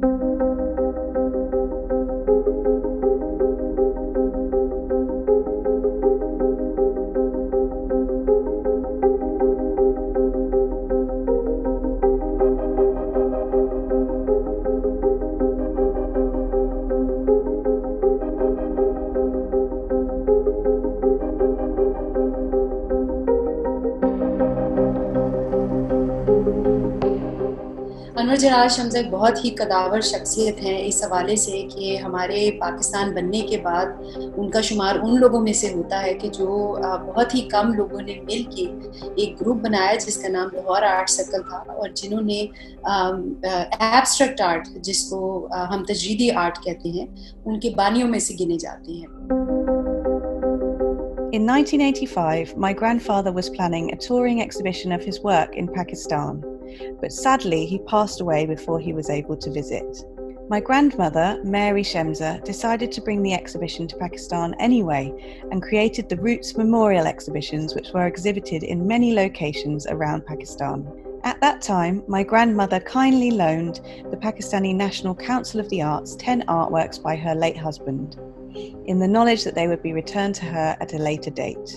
انور جرار شمزہ ایک بہت ہی قداور شخصیت ہیں اس حوالے سے کہ ہمارے پاکستان بننے کے بعد ان کا شمار ان لوگوں میں سے ہوتا ہے کہ جو بہت ہی کم لوگوں نے مل کے ایک گروپ بنایا جس کا نام لاہور آرٹ سرکل تھا، اور جنہوں نے ایبسٹریکٹ آرٹ جس کو ہم تجریدی آرٹ کہتے ہیں ان کے بانیوں میں سے گنے جاتے ہیں۔ In 1985, my grandfather was planning a touring exhibition of his work in Pakistan, but sadly he passed away before he was able to visit. My grandmother, Mary Shemza, decided to bring the exhibition to Pakistan anyway and created the Roots Memorial exhibitions, which were exhibited in many locations around Pakistan. At that time, my grandmother kindly loaned the Pakistani National Council of the Arts 10 artworks by her late husband, in the knowledge that they would be returned to her at a later date.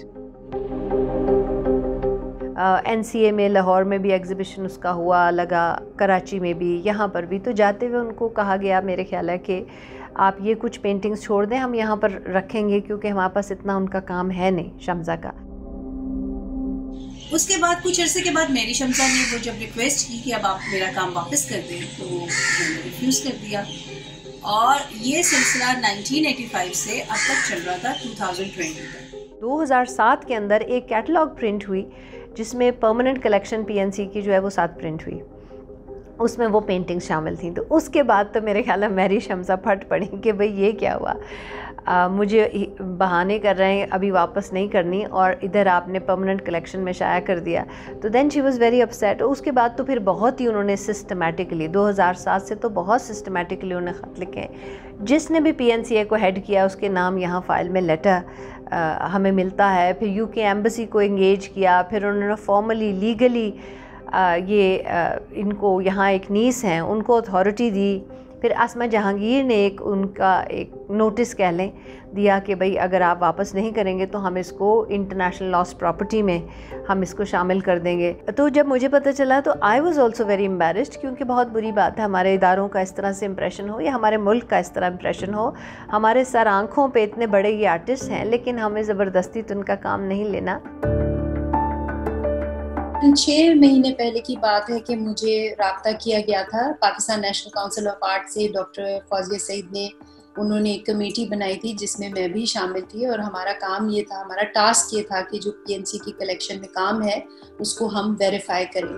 NCA میں لاہور میں بھی exhibition اس کا ہوا لگا، کراچی میں بھی، یہاں پر بھی۔ تو جاتے ہوئے ان کو کہا گیا، میرے خیال ہے کہ آپ یہ کچھ پینٹنگز چھوڑ دیں، ہم یہاں پر رکھیں گے کیونکہ ہمارے پاس اتنا ان کا کام ہے نہیں شمزہ کا۔ اس کے بعد کچھ عرصے کے بعد میری شمزہ نے وہ جب ریکویسٹ کی کہ اب آپ میرا کام واپس کر دیں تو میں نے ریفیوز کر دیا، اور یہ سلسلہ 1985 سے اب تک چل رہا تھا 2020 تک۔ 2007 کے اندر ایک کیٹلاگ پرنٹ ہوئی جس میں پرماننٹ کلیکشن PNC کی جو ہے وہ 7 پرنٹ ہوئی، اس میں وہ پینٹنگ شامل تھیں۔ تو اس کے بعد تو میرے خیال ہے میری شمزہ پھٹ پڑی کہ بھئی یہ کیا ہوا، مجھے بہانے کر رہے ہیں ابھی واپس نہیں کرنی، اور ادھر آپ نے پرماننٹ کلیکشن میں شائع کر دیا۔ تو then she was very upset. اس کے بعد تو پھر بہت ہی انہوں نے سسٹمیٹکلی 2007 سے تو بہت سسٹمیٹکلی انہوں نے خط لکھے، جس نے بھی PNCA کو ہیڈ کیا اس کے نام یہاں فائل میں لیٹر ہمیں ملتا ہے۔ پھر UK ایمبیسی کو انگیج کیا، پھر انہوں نے فارملی لیگلی یہ ان کو یہاں ایک نیس ہیں ان کو اتھارٹی دی۔ پھر اسما جہانگیر نے ان کا ایک نوٹس کہہ لیں دیا کہ بھئی اگر آپ واپس نہیں کریں گے تو ہم اس کو انٹرنیشنل لاسٹ پراپرٹی میں ہم اس کو شامل کر دیں گے۔ تو جب مجھے پتہ چلا تو I was also very embarrassed, کیونکہ بہت بری بات ہے ہمارے اداروں کا اس طرح سے امپریشن ہو یا ہمارے ملک کا اس طرح امپریشن ہو۔ ہمارے سر آنکھوں پہ اتنے بڑے یہ آرٹسٹ ہیں لیکن ہمیں زبردستی تو ان کا کام نہیں لینا۔ 6 مہینے پہلے کی بات ہے کہ مجھے رابطہ کیا گیا تھا Pakistan national council of art سے، ڈاکٹر فوزیہ سعید نے، انہوں نے ایک کمیٹی بنائی تھی جس میں بھی شامل تھی، اور ہمارا کام یہ تھا، ہمارا ٹاسک یہ تھا کہ جو PNC کی کلیکشن میں کام ہے اس کو ہم ویریفائی کریں۔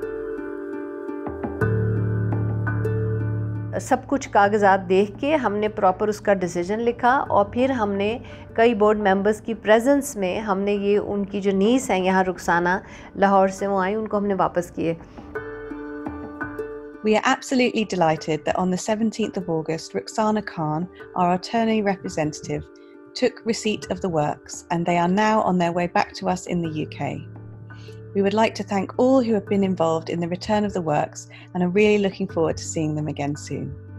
سب کچھ کاغذات دیکھ کے ہم نے پراپر اس کا ڈیسیجن لکھا، اور پھر ہم نے کئی بورڈ ممبرز کی پریزنس میں ہم نے یہ ان کی جو نیس ہیں یہاں رخسانہ لاہور سے وہ آئیں، ان کو ہم نے واپس کیے۔ We are absolutely delighted that on the 17th of August, Rukhsana Khan, our attorney representative, took receipt of the works, and they are now on their way back to us in the UK. We would like to thank all who have been involved in the return of the works and are really looking forward to seeing them again soon.